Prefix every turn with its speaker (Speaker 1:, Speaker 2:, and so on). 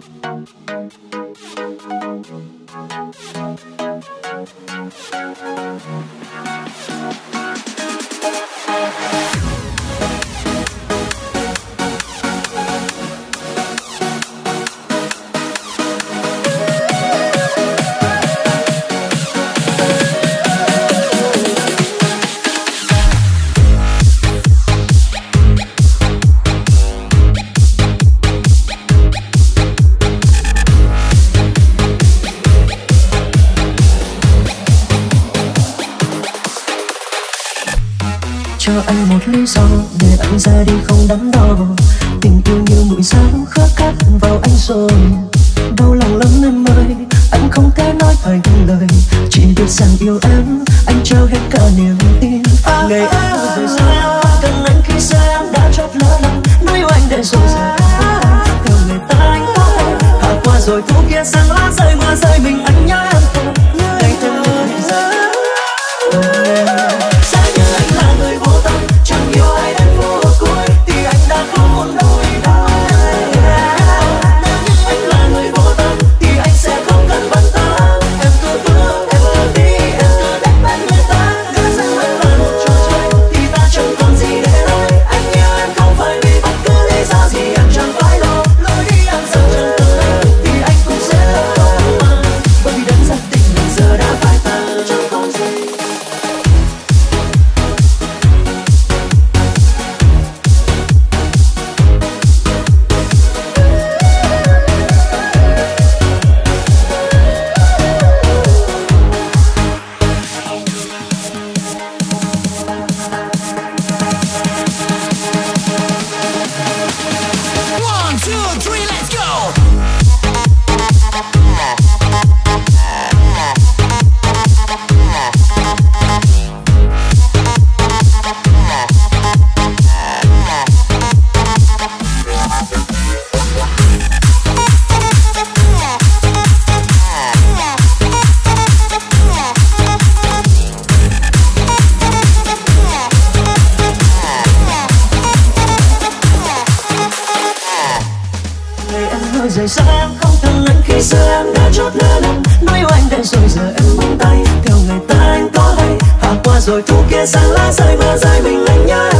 Speaker 1: Cho anh một lý do để anh ra đi không đắn đo. Tình yêu như mũi gió khớp cắt vào anh rồi. Đau lòng lắm em ơi, anh không thể nói thành lời. Chỉ biết rằng yêu em, anh trao hết cả niềm tin. Ngày em rời xa, cần anh khi xa em đã chót lỡ lòng. Nói yêu anh để rồi giờ theo người ta anh có em. Hạ qua rồi thu kia sang lá rơi mưa rơi mình anh nhớ em thôi. Ngày thêm mưa rơi. Rời xa em không thân anh khi xưa em đã chót lỡ lòng. Nói yêu anh để rồi giờ em buông tay theo người ta anh có hay. Hạ qua rồi thu kia sang lá rơi mưa rơi mình anh nhớ